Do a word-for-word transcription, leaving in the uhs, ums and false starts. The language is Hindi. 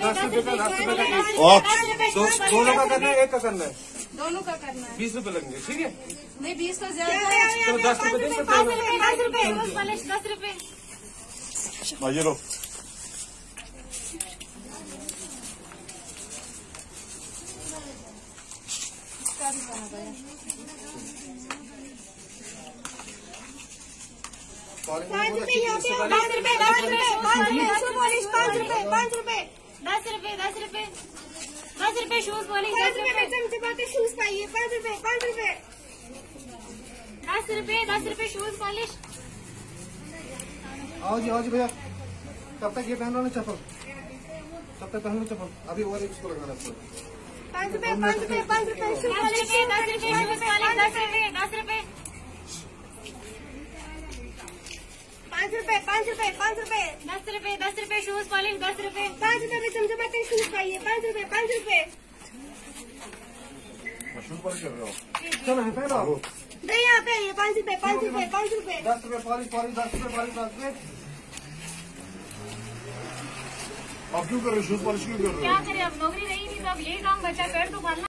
दस रुपए का दस रुपए का दोनों का करना है, एक का करना है, दोनों का करना है। बीस रुपए लगेंगे, ठीक है। नहीं बीस तो ज्यादा है। चलो दस रुपए दे सकते पाँच रुपए दस रुपए रोज पॉलिश दस रुपए। ये लो पाँच रुपए दस रुपए दस रुपए पाँच रुपए पाँच रुपए पाँच रुपए दस रुपए दस रुपए दस रुपए शूज पॉलिश दस रुपए चमचमाते शूज पाइए पाँच रुपए पाँच रुपए दस रुपए दस रुपए शूज पॉलिश। आओ जी आओ जी भैया, तब तक ये पहन लो ना चप्पल, तब तक पहन लो चप्पल, अभी और एक इसको लगाना है। पाँच रुपए पाँच रुपए पाँच रुपए शूज पॉलिश दस रुपए शूज पॉलिश दस रुपए दस रुपए पाँच रुपए पाँच रुपए पाँच रुपए दस रुपए दस रुपए शूज पॉलिश दस रुपए पाँच रुपए में चमचमाते शूज पाइए पाँच रुपए पाँच रुपए। शूज पॉलिश कर रहे हो, चलो है पहनो नहीं यहाँ पे आइए पाँच रुपए पाँच रुपए पाँच रुपए दस रुपए पॉलिश पॉलिश दस रुपए पॉलिश दस रुपए। आप क्यों कर रहे हो शूज पॉलिश क्यों कर रहे हो? क्या करें अब नौकरी रही नहीं तो अब यही काम बचा कर तो पालना।